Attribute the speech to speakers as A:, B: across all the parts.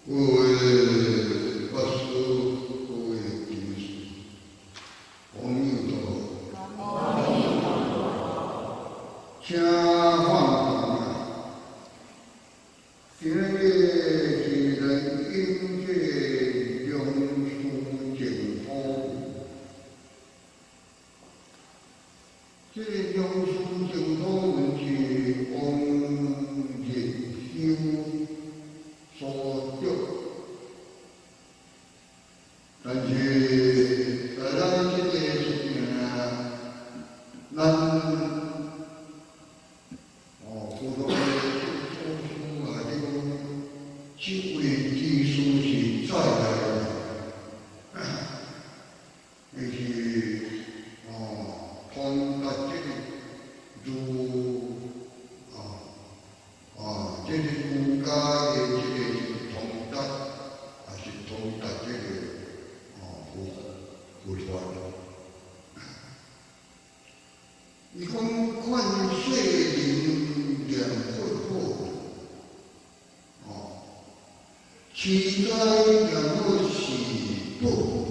A: 各位法师、各位居士，阿弥陀佛。阿弥陀佛。请放下。今日是人应界良书净土，这良书净土是往日修所得，但是在咱这个时间，咱普通的读书啊，这个智慧技术是再来的，就是通达这个如这个儒家的这个通达，还是通达这个佛法。伊讲看世人两佛法，其他两佛是不，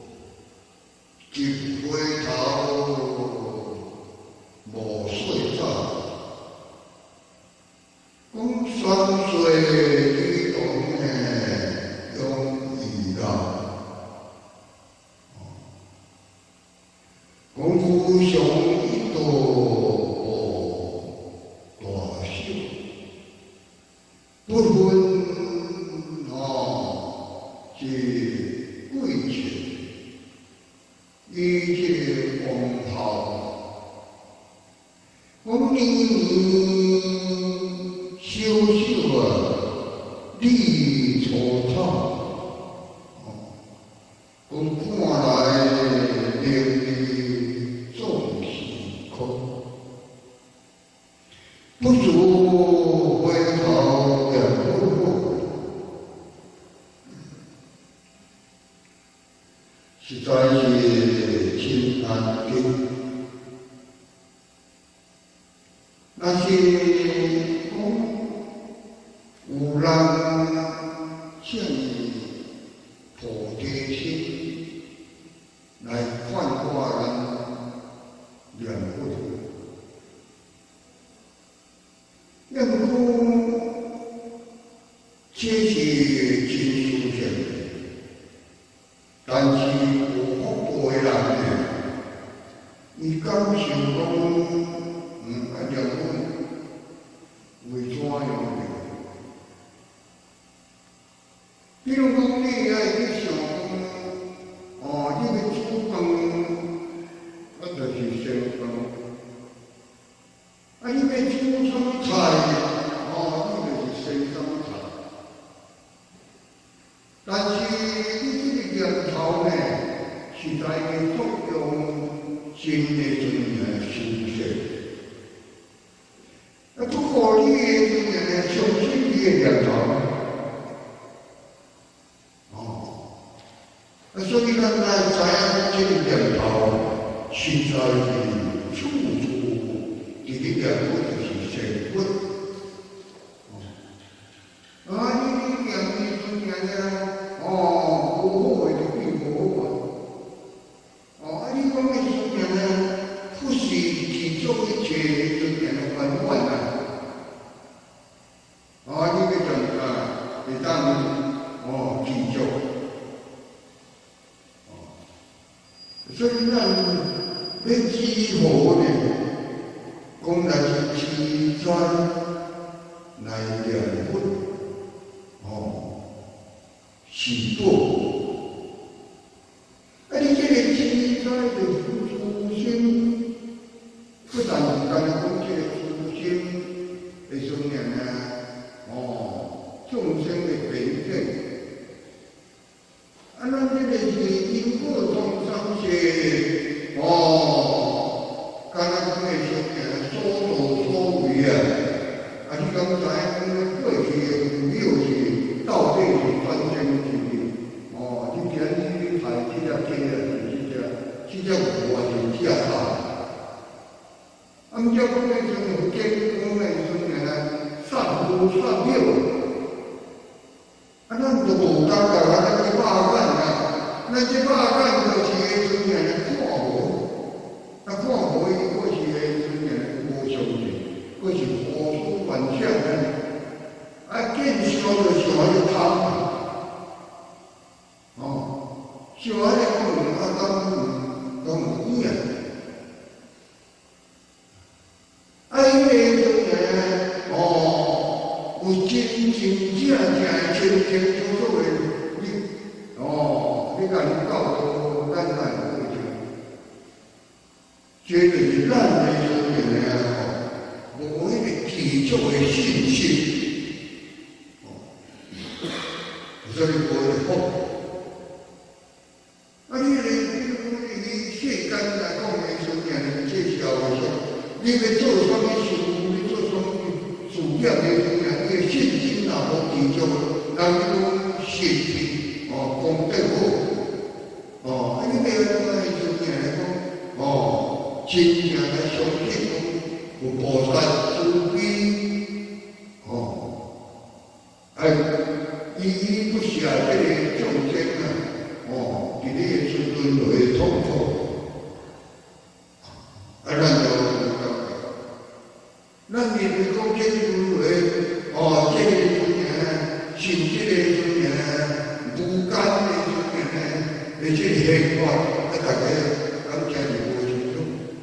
A: 一回头无岁早。讲山水里动的容易啦，讲互相一道大小，不分是贵贱，一切王侯，讲你。修理粗糙，讲看来名利总是空，不如回头两步，实在是真难听。那是有人建议菩提心来幻化人两不同，那么这是真殊胜，但是有福报的人呢，伊感受讲，两不为怎样？比如讲，你也会去想讲，你要煮饭，就是先饭；你要煮什么菜，你就是先什么菜。但是你这个念头呢，是在个作用真的修习。不过你的相信你的念头。所以咱来知影这个念头，实在是处处这个念头就是成佛。你念的有好的就变无好你讲的不是其中一切就很乱你要讲会当记住。所以咱要知好呢，讲来是持专来念佛，是道。你这个持专的初心，不但讲这个初心会说明众生的本性。咱这个是因果众生是刚才讲的是所作所为你刚才讲过去的没有是到底是专心致力你既然你排这只鸡这只牛是这大，叫讲的是健康的是散步散步，咱就转向呢，见烧就烧迄个汤嘛，烧迄个讲有医啊。因为有真正的清清楚楚的你甲你教导咱来过程，绝对是咱的所言无迄个基础的信心，所以无会好。你世间来讲的所言介绍的说，你要做什么事，你做什么事业的所言，你的信心若无基础，人讲信心功德好，你要讲的所言来讲，真正来相信讲有菩萨慈悲，依不舍这个众生伫你的时阵就会痛苦，咱就咱面对讲这个轮回，这个尊严，甚至这个尊严，无间的尊严，而且现法，大家感觉是无清楚。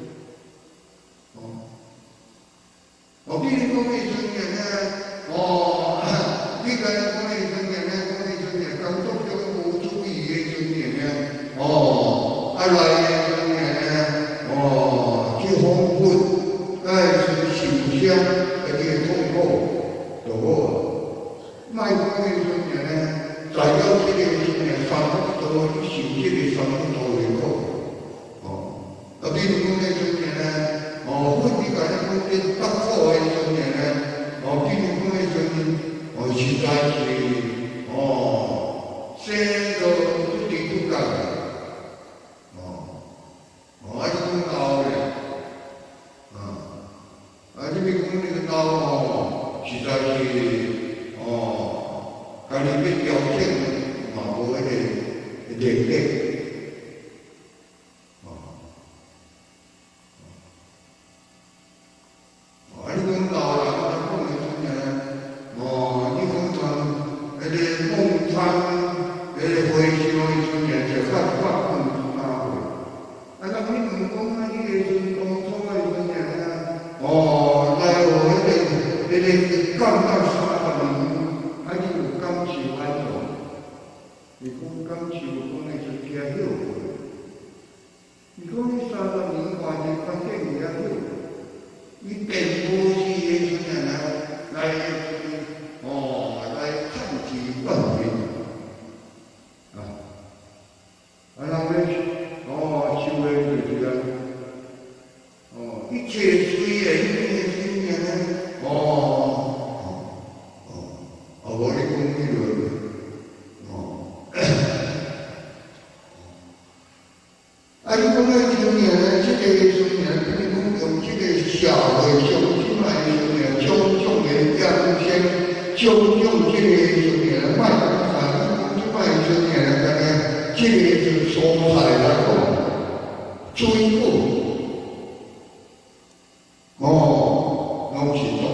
A: 比如讲的尊严呢，你讲的尊严呢，讲的尊严，工作中无注意的尊严呢，来的尊严呢，去丰富。受伤，你会痛苦就好啊。莫讲迄阵呢，在了这个阵呢，三福道你受这个三福道的苦，比如讲迄阵呢，分你甲咱讲这北苦的阵呢，比如讲迄阵，实在是生到不地不干的，你讲老的。你咪讲那个老实在是家己要调整嘛无迄个能力，你讲老人讲的阵呢，你讲像迄个梦参，迄个回修的阵呢，就较发奋去发挥。咱你唔讲你个阵当初的阵呢，来有迄个感觉30年，还是有感受安怎？你讲感受讲的是听晓过，你讲你30年外的反正听晓，你并无是迄阵来探其本源人要修的就是一切虽然因缘无你讲迄个你讲的尊严，这个尊严，你讲用这个社会上即卖尊严，种种的养生，种种这个尊严，莫讲即卖尊严，干呢，这个是蔬菜来讲，水果。拢是毒，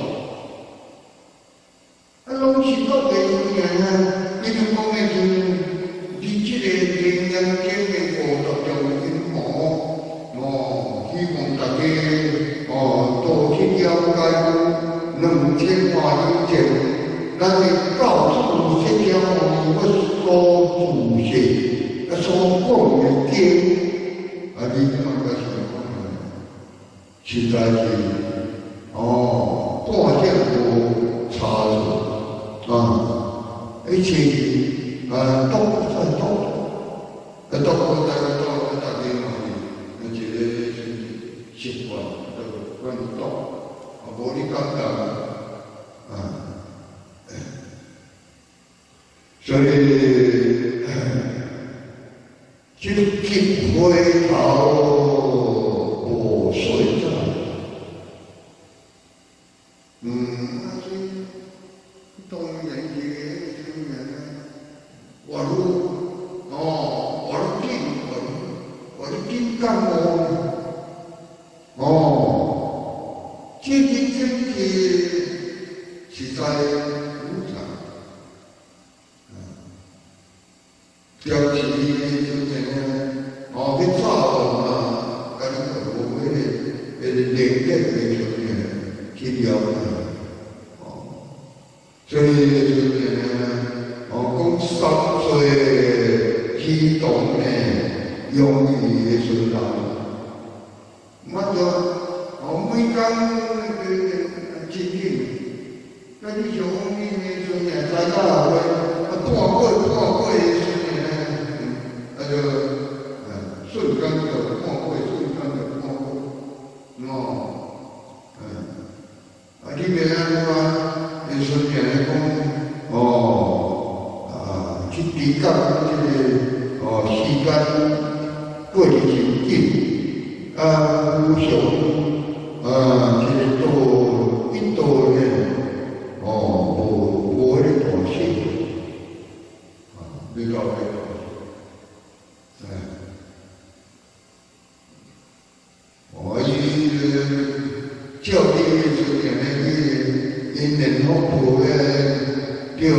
A: 拢是毒的尊严啊！比如讲的阵，你这个人间间的50种因果，希望大家多去了解讲2000多年前，咱的教主释迦牟尼佛所主席所讲的经，你看个是实在是。半点无差错一切都算都，大家嘛是一个习惯，管到，无你感觉所以就回头无睡着。当然是尊严啊！我紧感冒，这真是在无常，标题就是呢，去造啊，跟我们的连接的就是呢，去了解，所以就是呢，讲三岁启动呢，用于的存在，我就每天亲近。那你像我们那种年在那会，半过的时候呢，就瞬间就半过，这边啊，的时候呢讲，去比较这个时间过得真紧，有时就是到一到呢。无迄个大事，比较大事，伊照理的时阵呢，因联合部的叫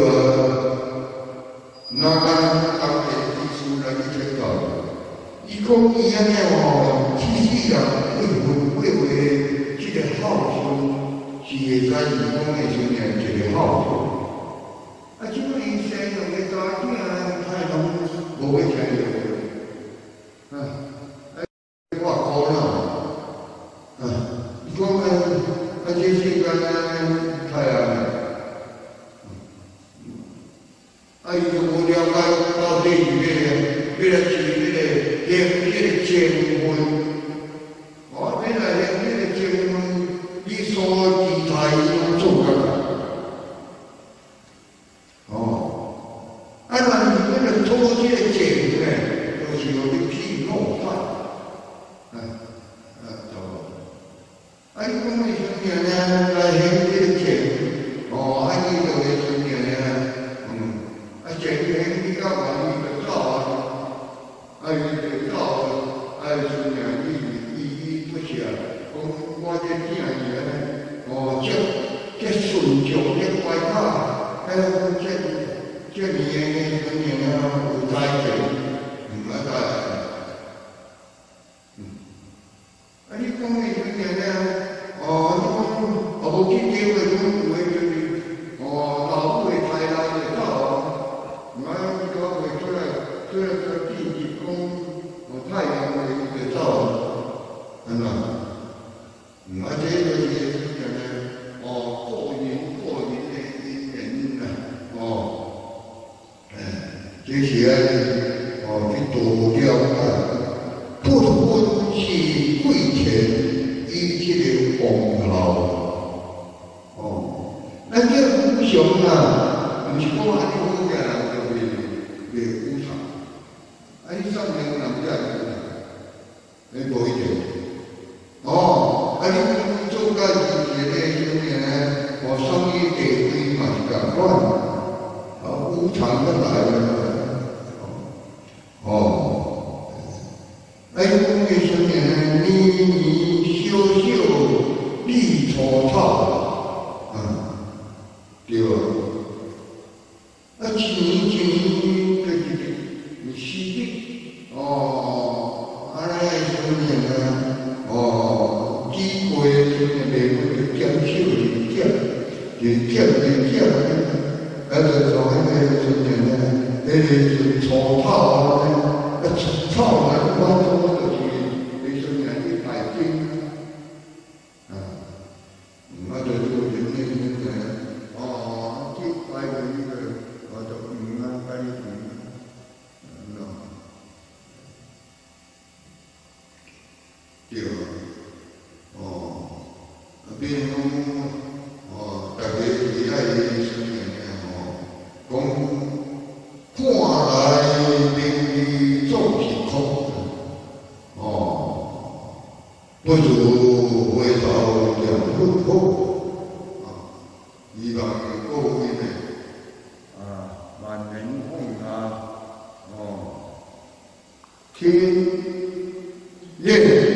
A: 哪间当地技术来去领导，伊讲伊安尼其实人为这个好处。是会在义工的时阵一个好处，即个医生用个家庭太拢无要听着，我苦恼，伊讲这世间太伊就无了解到底是要来治迄个情分，本来迄个情分，你所。他已经做到了，那你那个脱这个茧呢，就是有个屁弄坏，你讲为什么呢？来现这个茧，你就为什么呢？茧你较容易就走啊，伊就走啊，什么伊不是啊，我这囝儿呢。这顺从这乖巧，这年的有才情，你讲的什么呢？你讲无去结婚，有的就是老母的太老就走，你讲会出来弟弟讲太阳的就走，这就是什么呢？个人的因缘这些去度了不分是贵贱，以这个功劳，咱这无常啊，不是讲安尼好个人就袂无常，你上面人家你无一定，你做个事情的时候呢，生意地位嘛是共款，无常的来了。讲的时候呢，年小绿草草，对吧？一年就是死的，安尼的时候呢，几过的时候呢，就减少就从迄个时阵呢，迄个除草除草呢，我做就是迄时阵去排经，就做人去排那个，就排对吧？变讲大家喜爱的时阵讲看来名利总是空，不如回头两分好，希望各位呢万人奉听愿。